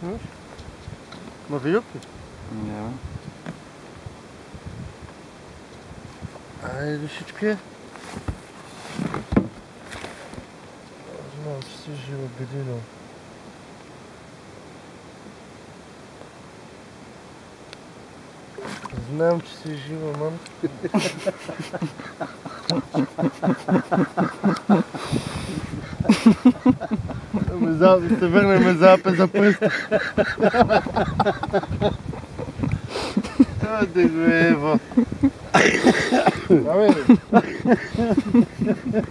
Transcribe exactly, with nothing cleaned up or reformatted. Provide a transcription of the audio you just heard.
Виж? Ма вилки? Няма. Айде, душички. Знам, че си жива, Бедино. Знам, че си жива, мам. Да се върнем запе за пръст. Аде го ева.